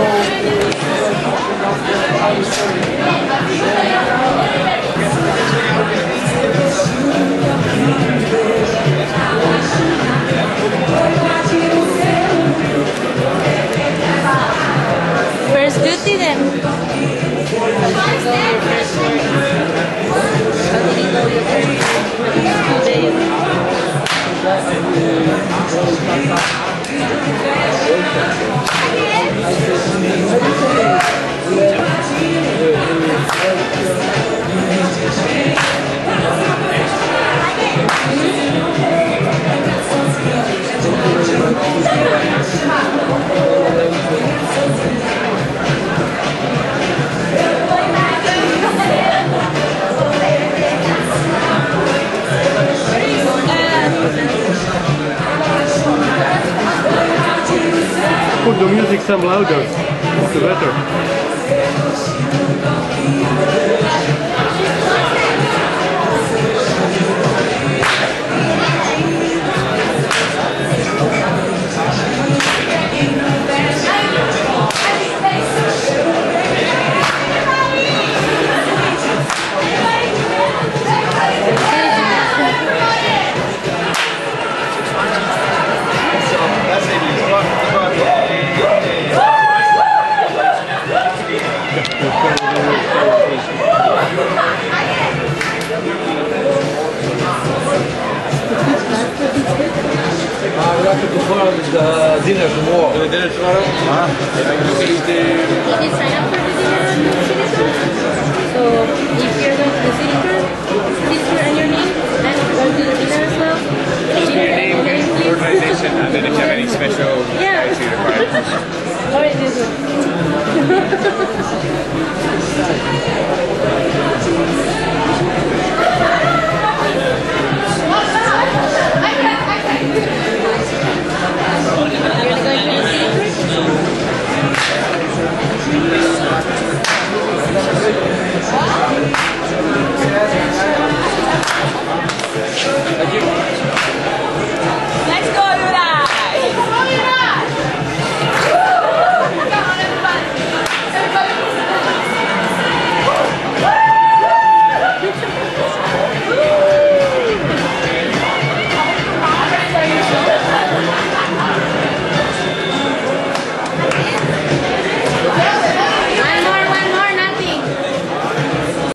First duty then. Put the music some louder, the better. We have to confirm the dinner tomorrow. The dinner tomorrow? Did you sign up for the dinner on the city tour? So if you're going to the city tour and your name, and you're going to the dinner as well. Your name, organization, and then if you have any special attitude requirements. Alright, this one. I give